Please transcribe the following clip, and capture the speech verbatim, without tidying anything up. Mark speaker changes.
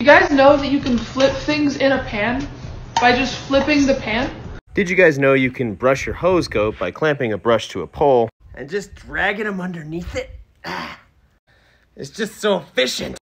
Speaker 1: You guys know that you can flip things in a pan by just flipping the pan?
Speaker 2: Did you guys know you can brush your hose goat by clamping a brush to a pole and just dragging them underneath it? Ah, it's just so efficient.